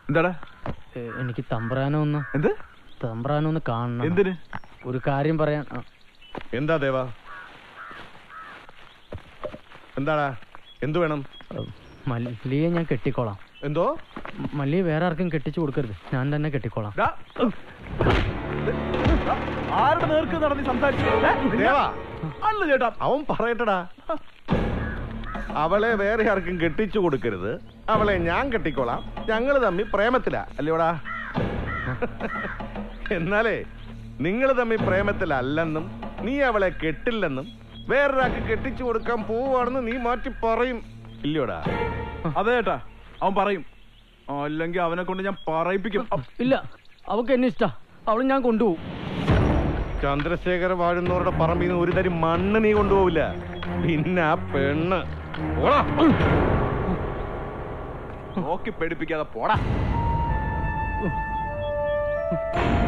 എന്താടാ? എനിക്ക് തമ്പ്രാനൊന്ന് കാണണം. എന്തിന്? ഒരു കാര്യം പറയാൻ. എന്താ ദേവാ? എന്താടാ? എന്തു വേണം? മല്ലിയെ ഞാൻ കെട്ടിക്കോളാം. എന്തോ? മല്ലിയെ വേറെ ആർക്കും കെട്ടിച്ചു കൊടുക്കരുത്, ഞാൻ തന്നെ കെട്ടിക്കോളാം. ആരുടെ നേർക്ക് നടന്ന് സംസാരിച്ചു? അല്ല ചേട്ടാ, അവൻ പറയട്ടടാ. അവളെ വേറെ ആർക്കും കെട്ടിച്ചു കൊടുക്കരുത്, അവളെ ഞാൻ കെട്ടിക്കോളാം, ഞങ്ങള് തമ്മിൽ പ്രേമത്തിലാ അല്ലയോടാ. എന്നാലേ നിങ്ങൾ തമ്മിൽ പ്രേമത്തിലല്ലെന്നും നീ അവളെ കെട്ടില്ലെന്നും വേറൊരാൾക്ക് കെട്ടിച്ചു കൊടുക്കാൻ പോവാണെന്ന് നീ മാറ്റി പറയും ഇല്ലയോടാ? അതെ ചേട്ടാ, അവൻ പറയും. അല്ലെങ്കിൽ അവനെ കൊണ്ട് ഞാൻ പറയിപ്പിക്കും. ഇല്ല, അവക്ക് എന്നെ ഇഷ്ടാ, അവള് ഞാൻ കൊണ്ടുപോകും. ചന്ദ്രശേഖർ വാഴുന്നവരുടെ പറമ്പിൽ നിന്ന് ഒരു തരി മണ്ണ് നീ കൊണ്ടുപോവില്ല. പിന്നെ ആ പെണ്ണ് നോക്കി പേടിപ്പിക്കാതെ പോടാ.